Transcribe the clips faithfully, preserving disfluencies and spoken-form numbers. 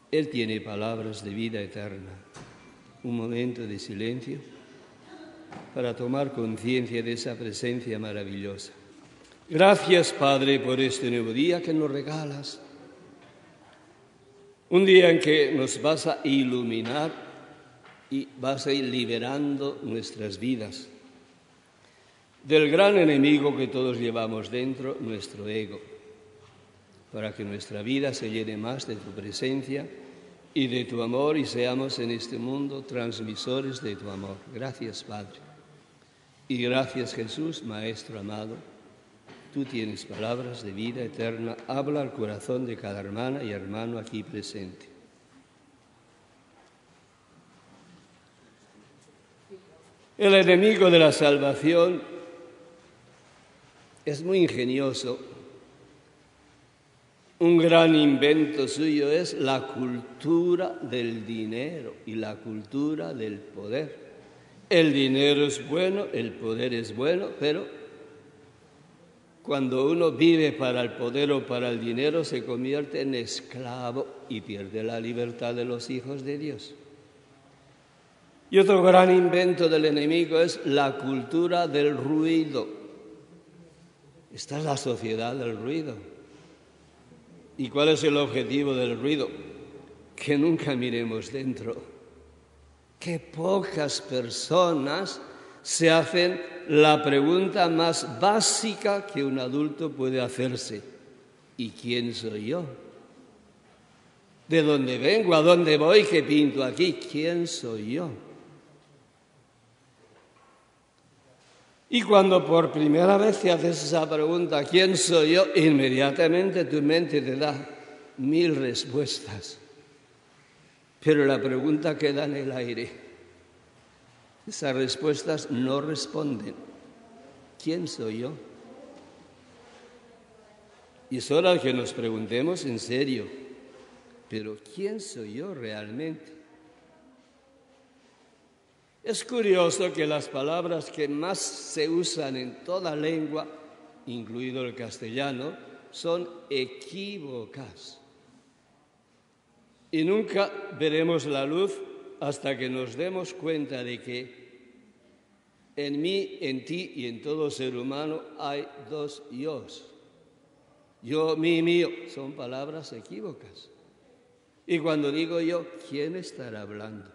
Él tiene palabras de vida eterna. Un momento de silencio para tomar conciencia de esa presencia maravillosa. Gracias, Padre, por este nuevo día que nos regalas. Un día en que nos vas a iluminar y vas a ir liberando nuestras vidas del gran enemigo que todos llevamos dentro, nuestro ego, para que nuestra vida se llene más de tu presencia y de tu amor y seamos en este mundo transmisores de tu amor. Gracias, Padre. Y gracias, Jesús, Maestro amado. Tú tienes palabras de vida eterna. Habla al corazón de cada hermana y hermano aquí presente. El enemigo de la salvación es muy ingenioso. Un gran invento suyo es la cultura del dinero y la cultura del poder. El dinero es bueno, el poder es bueno, pero cuando uno vive para el poder o para el dinero se convierte en esclavo y pierde la libertad de los hijos de Dios. Y otro gran invento del enemigo es la cultura del ruido. Esta es la sociedad del ruido. ¿Y cuál es el objetivo del ruido? Que nunca miremos dentro. Que pocas personas se hacen la pregunta más básica que un adulto puede hacerse. ¿Y quién soy yo? ¿De dónde vengo? ¿A dónde voy? ¿Qué pinto aquí? ¿Quién soy yo? Y cuando por primera vez te haces esa pregunta, ¿quién soy yo?, inmediatamente tu mente te da mil respuestas. Pero la pregunta queda en el aire. Esas respuestas no responden. ¿Quién soy yo? Y es hora que nos preguntemos en serio, ¿pero quién soy yo realmente? Es curioso que las palabras que más se usan en toda lengua, incluido el castellano, son equívocas. Y nunca veremos la luz hasta que nos demos cuenta de que en mí, en ti y en todo ser humano hay dos yos. Yo, mí, mío, son palabras equívocas. Y cuando digo yo, ¿quién estará hablando?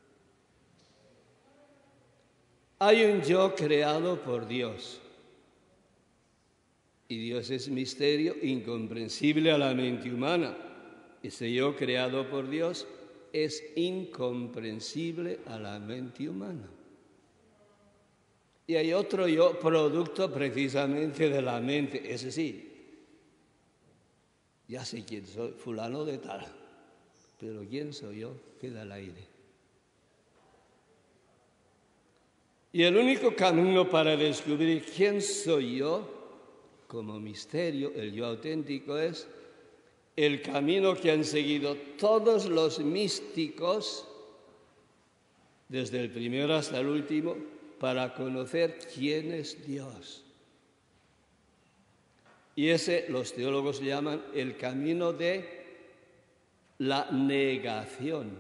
Hay un yo creado por Dios. Y Dios es misterio incomprensible a la mente humana. Ese yo creado por Dios es incomprensible a la mente humana. Y hay otro yo producto precisamente de la mente, ese sí. Ya sé quién soy, fulano de tal, pero quién soy yo queda al aire. Y el único camino para descubrir quién soy yo como misterio, el yo auténtico, es el camino que han seguido todos los místicos, desde el primero hasta el último, para conocer quién es Dios. Y ese los teólogos llaman el camino de la negación.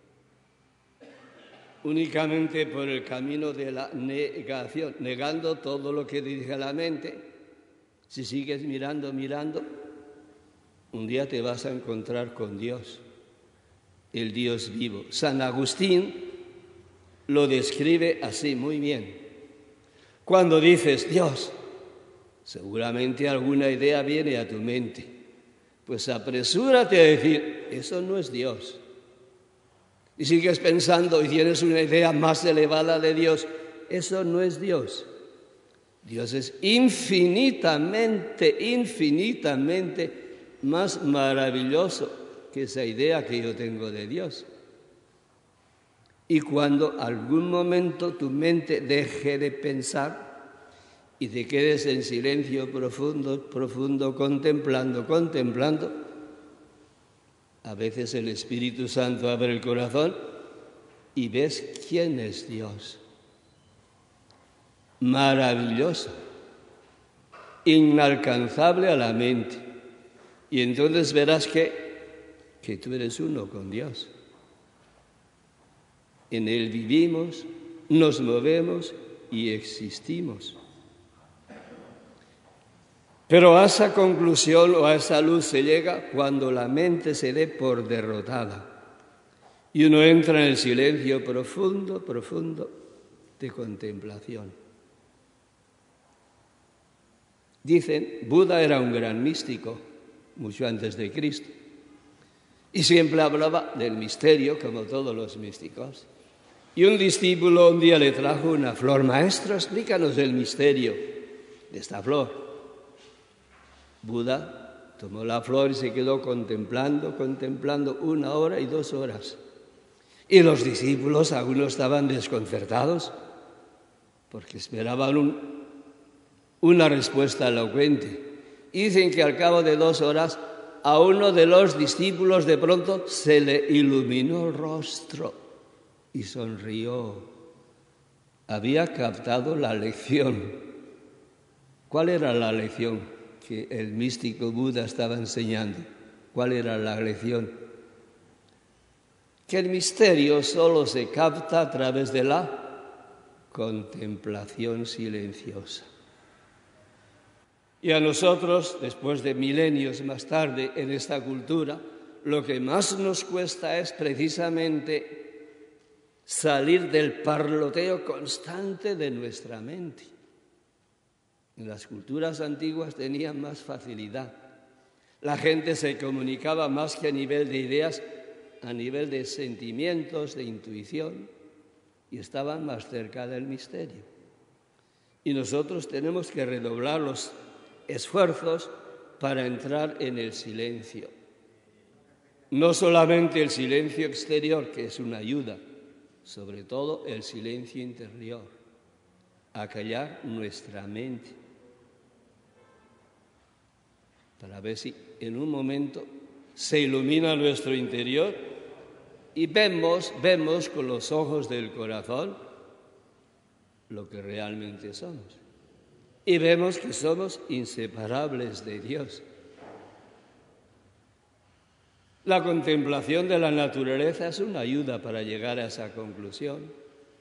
Únicamente por el camino de la negación, negando todo lo que dirige la mente, si sigues mirando, mirando, un día te vas a encontrar con Dios, el Dios vivo. San Agustín lo describe así muy bien. Cuando dices Dios, seguramente alguna idea viene a tu mente. Pues apresúrate a decir, eso no es Dios. Y sigues pensando y tienes una idea más elevada de Dios, eso no es Dios. Dios es infinitamente, infinitamente más maravilloso que esa idea que yo tengo de Dios. Y cuando algún momento tu mente deje de pensar y te quedes en silencio profundo, profundo, contemplando, contemplando, a veces el Espíritu Santo abre el corazón y ves quién es Dios. Maravilloso, inalcanzable a la mente. Y entonces verás que que tú eres uno con Dios. En Él vivimos, nos movemos y existimos. Pero a esa conclusión o a esa luz se llega cuando la mente se dé por derrotada y uno entra en el silencio profundo, profundo de contemplación. Dicen, Buda era un gran místico, mucho antes de Cristo, y siempre hablaba del misterio, como todos los místicos. Y un discípulo un día le trajo una flor. Maestro, explícanos el misterio de esta flor. Buda tomó la flor y se quedó contemplando, contemplando una hora y dos horas. Y los discípulos algunos estaban desconcertados porque esperaban un, una respuesta elocuente. Y dicen que al cabo de dos horas a uno de los discípulos de pronto se le iluminó el rostro y sonrió. Había captado la lección. ¿Cuál era la lección que el místico Buda estaba enseñando? ¿Cuál era la lección? Que el misterio solo se capta a través de la contemplación silenciosa. Y a nosotros, después de milenios más tarde, en esta cultura, lo que más nos cuesta es precisamente salir del parloteo constante de nuestra mente. En las culturas antiguas tenían más facilidad. La gente se comunicaba más que a nivel de ideas, a nivel de sentimientos, de intuición, y estaban más cerca del misterio. Y nosotros tenemos que redoblar los esfuerzos para entrar en el silencio. No solamente el silencio exterior, que es una ayuda, sobre todo el silencio interior, a callar nuestra mente, para ver si en un momento se ilumina nuestro interior y vemos, vemos con los ojos del corazón lo que realmente somos. Y vemos que somos inseparables de Dios. La contemplación de la naturaleza es una ayuda para llegar a esa conclusión.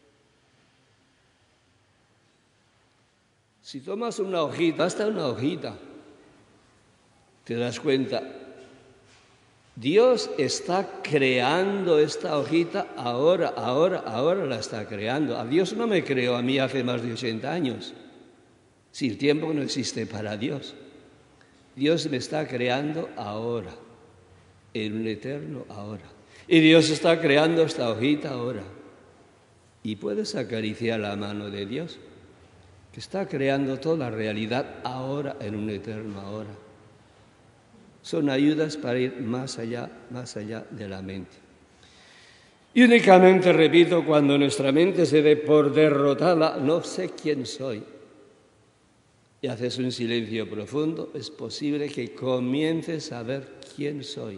Si tomas una hojita, hasta una hojita, te das cuenta, Dios está creando esta hojita ahora, ahora, ahora la está creando. A Dios no me creó a mí hace más de ochenta años. Si el tiempo no existe para Dios. Dios me está creando ahora, en un eterno ahora. Y Dios está creando esta hojita ahora. Y puedes acariciar la mano de Dios, que está creando toda la realidad ahora, en un eterno ahora. Son ayudas para ir más allá, más allá de la mente. Y únicamente, repito, cuando nuestra mente se dé por derrotada, no sé quién soy, y haces un silencio profundo, es posible que comiences a ver quién soy.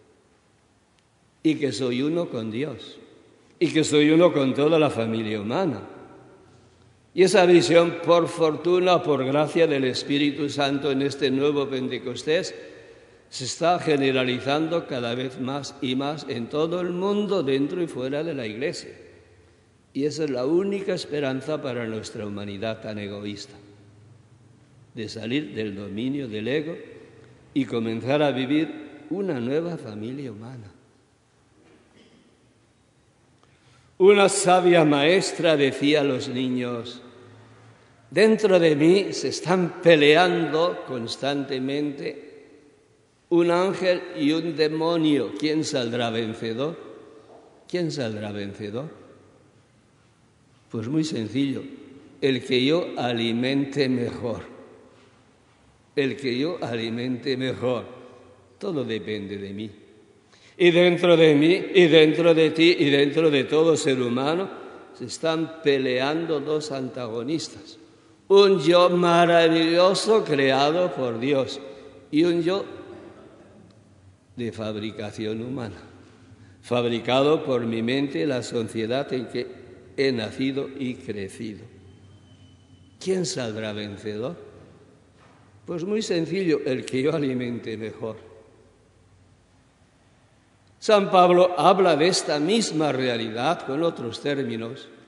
Y que soy uno con Dios. Y que soy uno con toda la familia humana. Y esa visión, por fortuna, por gracia del Espíritu Santo en este nuevo Pentecostés, se está generalizando cada vez más y más en todo el mundo, dentro y fuera de la Iglesia. Y esa es la única esperanza para nuestra humanidad tan egoísta, de salir del dominio del ego y comenzar a vivir una nueva familia humana. Una sabia maestra decía a los niños, dentro de mí se están peleando constantemente un ángel y un demonio. ¿Quién saldrá vencedor? ¿Quién saldrá vencedor? Pues muy sencillo, el que yo alimente mejor. El que yo alimente mejor. Todo depende de mí. Y dentro de mí, y dentro de ti, y dentro de todo ser humano, se están peleando dos antagonistas. Un yo maravilloso creado por Dios y un yo de fabricación humana, fabricado por mi mente y la sociedad en que he nacido y crecido. ¿Quién saldrá vencedor? Pues muy sencillo, el que yo alimente mejor. San Pablo habla de esta misma realidad con otros términos